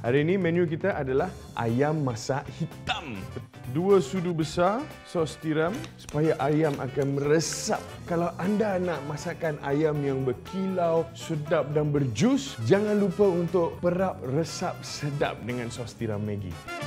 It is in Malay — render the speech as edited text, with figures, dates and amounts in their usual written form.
Hari ini menu kita adalah ayam masak hitam. 2 sudu besar sos tiram supaya ayam akan meresap. Kalau anda nak masakan ayam yang berkilau, sedap dan berjus, jangan lupa untuk perap resap sedap dengan sos tiram Maggi.